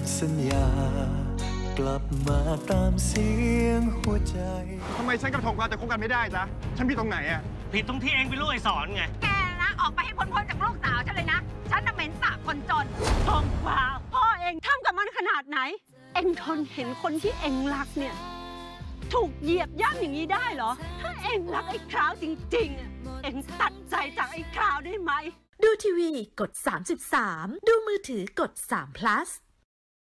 สัญญากลับมาตามเสียงหัวใจทำไมฉันกับทองกวาวจะคบกันไม่ได้จ๊ะฉันผิดตรงไหนอะผิดตรงที่เองเป็นลูกไอ้สอนไงแกนะออกไปให้พ้นจากลูกสาวฉันเลยนะฉันน่ะเหม็นสาบคนจนทองกวาวพ่อเองทำกับมันขนาดไหนเองทนเห็นคนที่เองรักเนี่ยถูกเหยียบย่ำอย่างนี้ได้เหรอถ้าเองรักไอ้คราวจริงๆเองตัดใจจากไอ้คราวได้ไหมดูทีวีกด33ดูมือถือกด3 plus